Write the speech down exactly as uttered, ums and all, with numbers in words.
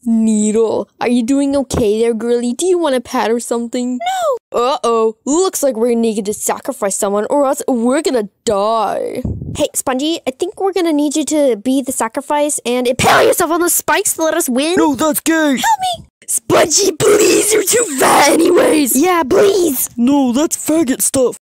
Needle, are you doing okay there, girlie? Do you want a pat or something? No! Uh-oh, looks like we're gonna need to sacrifice someone or else we're gonna die. Hey, Spongy, I think we're gonna need you to be the sacrifice and impale yourself on those spikes to let us win. No, that's gay! Help me! Spongy, please, you're too fat anyways. Yeah, please! No, that's faggot stuff.